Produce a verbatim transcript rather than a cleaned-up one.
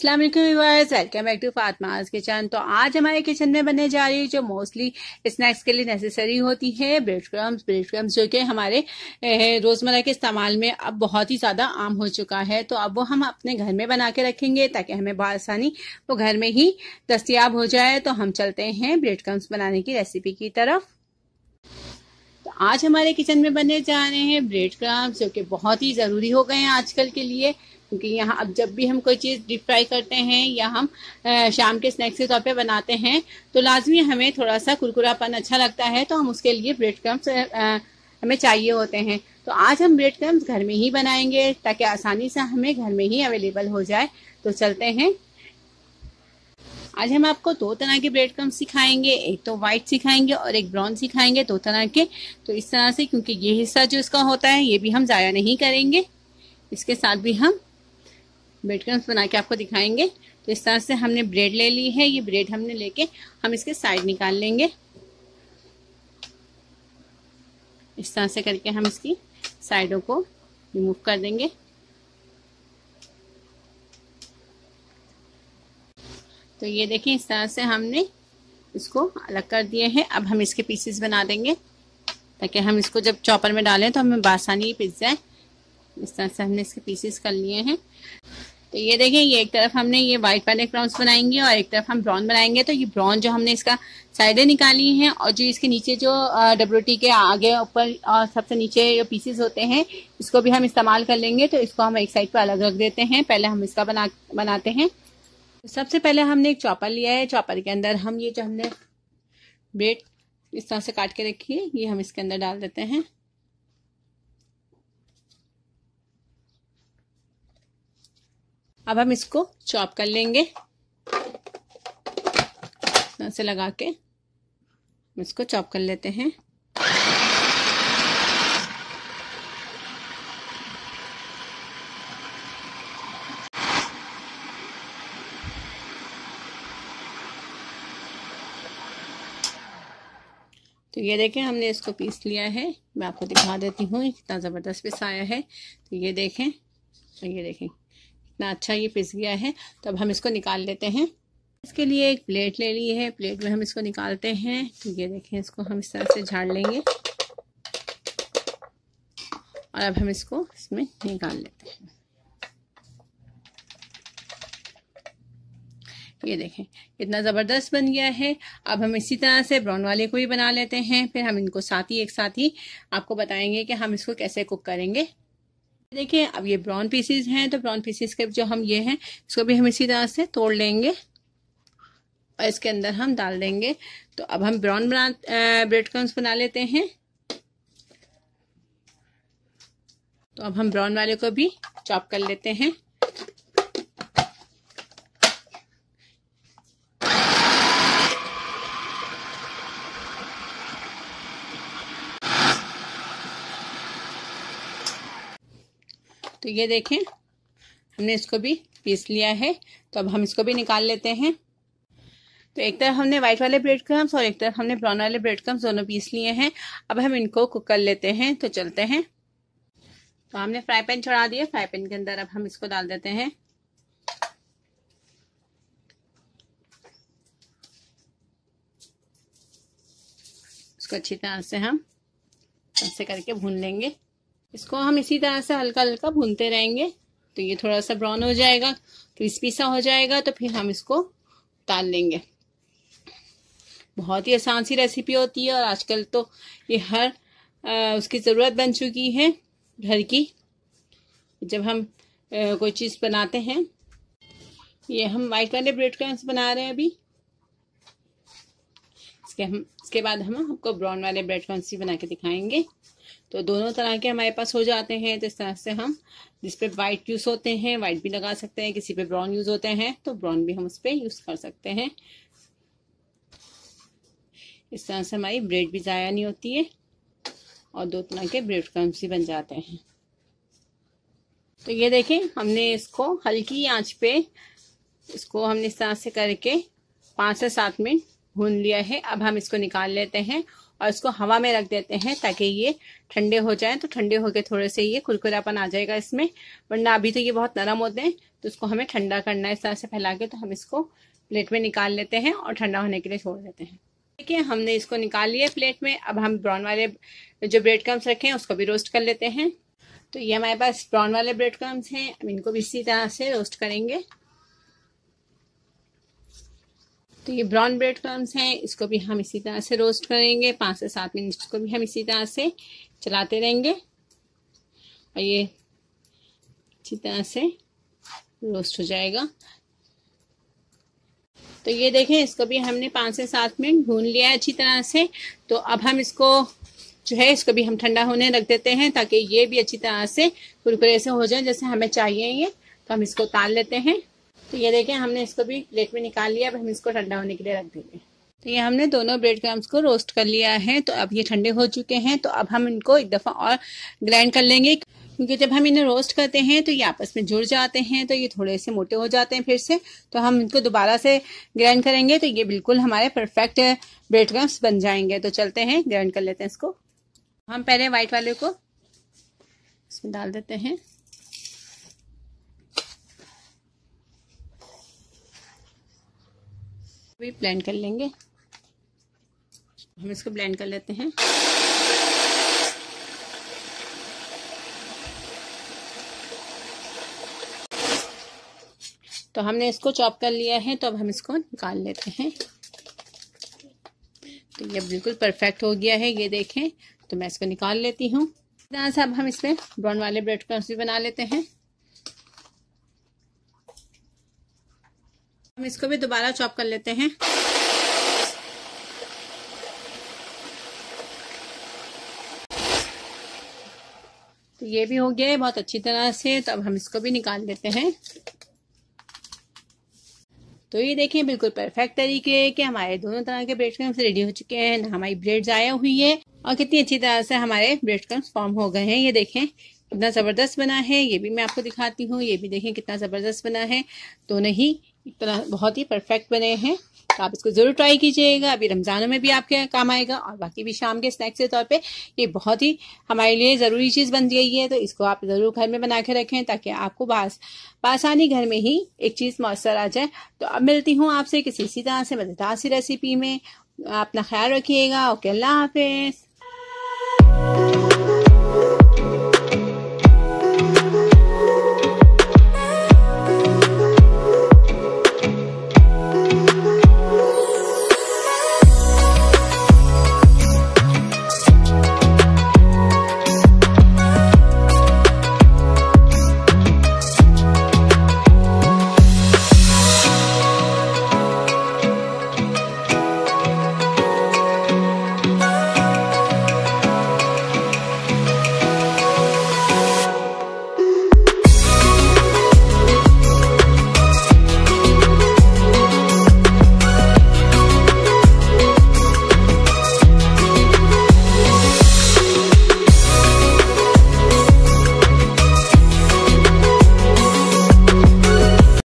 अस्सलाम वालेकुम viewers, welcome back to Fatima's kitchen. तो आज हमारे किचन में बनने जा रही है जो मोस्टली स्नैक्स के लिए नेसेसरी होती है, ब्रेड क्रम्स। ब्रेड क्रम्स जो कि हमारे रोजमर्रा के इस्तेमाल में अब बहुत ही ज्यादा आम हो चुका है। तो अब वो हम अपने घर में बना के रखेंगे ताकि हमें बआसानी वो घर में ही दस्तियाब हो जाए। तो हम चलते हैं ब्रेड क्रम्स बनाने की रेसिपी की तरफ। तो आज हमारे किचन में बनने जा रहे हैं ब्रेड क्रम्स, जो कि बहुत ही ज़रूरी हो गए हैं आजकल के लिए, क्योंकि यहाँ अब जब भी हम कोई चीज़ डीप फ्राई करते हैं या हम शाम के स्नैक्स के तौर पे बनाते हैं तो लाजमी हमें थोड़ा सा कुरकुरापन अच्छा लगता है, तो हम उसके लिए ब्रेड क्रम्स हमें चाहिए होते हैं। तो आज हम ब्रेड क्रम्स घर में ही बनाएंगे ताकि आसानी से हमें घर में ही अवेलेबल हो जाए। तो चलते हैं। आज हम आपको दो तरह के ब्रेड क्रम्स सिखाएंगे, एक तो वाइट सिखाएंगे और एक ब्राउन सिखाएंगे, दो तरह के। तो इस तरह से, क्योंकि ये हिस्सा जो इसका होता है ये भी हम ज़ाया नहीं करेंगे, इसके साथ भी हम ब्रेड क्रम्स बना के आपको दिखाएंगे। तो इस तरह से हमने ब्रेड ले ली है, ये ब्रेड हमने लेके हम इसके साइड निकाल लेंगे। इस तरह से करके हम इसकी साइडों को रिमूव कर देंगे। तो ये देखें, इस तरह से हमने इसको अलग कर दिए हैं। अब हम इसके पीसेस बना देंगे ताकि हम इसको जब चॉपर में डालें तो हमें बासानी पिस जाए। इस तरह से हमने इसके पीसेस कर लिए हैं। तो ये देखें, ये एक तरफ हमने ये वाइट वाले क्रम्स बनाएंगे और एक तरफ हम ब्राउन बनाएंगे। तो ये ब्राउन जो हमने इसका साइडें निकाली हैं और जो इसके नीचे जो डब्ल्यूटी के आगे ऊपर और सबसे नीचे जो पीसेस होते हैं इसको भी हम इस्तेमाल कर लेंगे। तो इसको हम एक साइड पर अलग रख देते हैं। पहले हम इसका बना बनाते हैं। सबसे पहले हमने एक चॉपर लिया है। चॉपर के अंदर हम ये जो हमने ब्रेड इस तरह से काट के रखी है ये हम इसके अंदर डाल देते हैं। अब हम इसको चॉप कर लेंगे, इस तरह से लगा के इसको चॉप कर लेते हैं। तो ये देखें, हमने इसको पीस लिया है। मैं आपको दिखा देती हूँ कितना ज़बरदस्त पीस आया है। तो ये देखें, तो ये देखें इतना अच्छा ये पिस गया है। तो अब हम इसको निकाल लेते हैं। इसके लिए एक प्लेट ले ली है, प्लेट में हम इसको निकालते हैं। तो ये देखें, इसको हम इस तरह से झाड़ लेंगे और अब हम इसको इसमें निकाल लेते हैं। ये देखें इतना ज़बरदस्त बन गया है। अब हम इसी तरह से ब्राउन वाले को भी बना लेते हैं, फिर हम इनको साथ ही एक साथ ही आपको बताएंगे कि हम इसको कैसे कुक करेंगे। देखिए, अब ये ब्राउन पीसेस हैं, तो ब्राउन पीसेस के जो हम ये हैं इसको भी हम इसी तरह से तोड़ लेंगे और इसके अंदर हम डाल देंगे। तो अब हम ब्राउन बना ब्रेड क्रम्स बना लेते हैं। तो अब हम ब्राउन वाले को भी चॉप कर लेते हैं। तो ये देखें, हमने इसको भी पीस लिया है। तो अब हम इसको भी निकाल लेते हैं। तो एक तरफ हमने व्हाइट वाले ब्रेड क्रम्स और एक तरफ हमने ब्राउन वाले ब्रेड क्रम्स दोनों पीस लिए हैं। अब हम इनको कुक कर लेते हैं। तो चलते हैं। तो हमने फ्राई पैन चढ़ा दिया। फ्राई पैन के अंदर अब हम इसको डाल देते हैं। इसको अच्छी तरह से हम ऐसे करके भून लेंगे। इसको हम इसी तरह से हल्का हल्का भूनते रहेंगे। तो ये थोड़ा सा ब्राउन हो जाएगा, क्रिस्पी सा हो जाएगा, तो फिर हम इसको उतार लेंगे। बहुत ही आसान सी रेसिपी होती है और आजकल तो ये हर आ, उसकी ज़रूरत बन चुकी है घर की। जब हम आ, कोई चीज़ बनाते हैं, ये हम वाइट वाले ब्रेड क्रम्स बना रहे हैं अभी। इसके हम इसके बाद हम आपको ब्राउन वाले ब्रेड क्रम्स ही बना के दिखाएंगे। तो दोनों तरह के हमारे पास हो जाते हैं। तो इस तरह से हम जिस पे वाइट यूज़ होते हैं वाइट भी लगा सकते हैं, किसी पे ब्राउन यूज़ होते हैं तो ब्राउन भी हम उस पर यूज़ कर सकते हैं। इस तरह से हमारी ब्रेड भी ज़ाया नहीं होती है और दो तरह के ब्रेड क्रम्स भी बन जाते हैं। तो ये देखें, हमने इसको हल्की आंच पे इसको हमने इस तरह से करके पाँच से सात मिनट भून लिया है। अब हम इसको निकाल लेते हैं और इसको हवा में रख देते हैं ताकि ये ठंडे हो जाएं। तो ठंडे होके थोड़े से ये कुरकुरापन आ जाएगा इसमें, वरना अभी तो ये बहुत नरम होते हैं। तो इसको हमें ठंडा करना है इस तरह से फैला के। तो हम इसको प्लेट में निकाल लेते हैं और ठंडा होने के लिए छोड़ देते हैं। देखिए हमने इसको निकाल लिया प्लेट में। अब हम ब्राउन वाले जो ब्रेड क्रम्स रखे हैं उसको भी रोस्ट कर लेते हैं। तो ये हमारे पास ब्राउन वाले ब्रेड क्रम्स हैं, अब इनको भी इसी तरह से रोस्ट करेंगे। तो ये ब्राउन ब्रेड क्रम्स हैं, इसको भी हम इसी तरह से रोस्ट करेंगे। पाँच से सात मिनट इसको भी हम इसी तरह से चलाते रहेंगे और ये अच्छी तरह से रोस्ट हो जाएगा। तो ये देखें इसको भी हमने पाँच से सात मिनट भून लिया है अच्छी तरह से। तो अब हम इसको जो है इसको भी हम ठंडा होने रख देते हैं ताकि ये भी अच्छी तरह से कुरकुरे से हो जाए जैसे हमें चाहिए ये। तो हम इसको उतार लेते हैं। तो ये देखें हमने इसको भी प्लेट में निकाल लिया। अब हम इसको ठंडा होने के लिए रख देंगे। तो ये हमने दोनों ब्रेड क्रम्स को रोस्ट कर लिया है। तो अब ये ठंडे हो चुके हैं। तो अब हम इनको एक दफ़ा और ग्राइंड कर लेंगे, क्योंकि जब हम इन्हें रोस्ट करते हैं तो ये आपस में जुड़ जाते हैं, तो ये थोड़े से मोटे हो जाते हैं फिर से। तो हम इनको दोबारा से ग्राइंड करेंगे तो ये बिल्कुल हमारे परफेक्ट ब्रेड क्रम्स बन जाएंगे। तो चलते हैं ग्राइंड कर लेते हैं इसको। हम पहले वाइट वाले को इसमें डाल देते हैं। भी ब्लेंड कर लेंगे। हम इसको ब्लेंड कर लेते हैं। तो हमने इसको चॉप कर लिया है। तो अब हम इसको निकाल लेते हैं। तो ये बिल्कुल परफेक्ट हो गया है, ये देखें। तो मैं इसको निकाल लेती हूँ। तरह से अब हम इसमें ब्राउन वाले ब्रेड क्रम्स भी बना लेते हैं। हम इसको भी दोबारा चॉप कर लेते हैं। तो ये भी हो गया है बहुत अच्छी तरह से। तो अब हम इसको भी निकाल लेते हैं। तो ये देखें बिल्कुल परफेक्ट तरीके के हमारे दोनों तरह के ब्रेड क्रम्स रेडी हो चुके हैं। हमारी ब्रेड ज़ाया हुई है और कितनी अच्छी तरह से हमारे ब्रेड क्रम्स फॉर्म हो गए हैं। ये देखें कितना ज़बरदस्त बना है। ये भी मैं आपको दिखाती हूँ। ये भी देखें कितना ज़बरदस्त बना है। दोनों ही इतना बहुत ही परफेक्ट बने हैं। तो आप इसको ज़रूर ट्राई कीजिएगा। अभी रमज़ानों में भी आपके काम आएगा और बाकी भी शाम के स्नैक्स के तौर पे ये बहुत ही हमारे लिए ज़रूरी चीज़ बन गई है। तो इसको आप ज़रूर घर में बना के रखें ताकि आपको बास आसानी घर में ही एक चीज़ मौसर आ जाए। तो अब मिलती हूँ आपसे किसी इसी तरह से मज़ेदार सी रेसिपी में। अपना ख्याल रखिएगा। ओके, अल्लाह हाफिज़।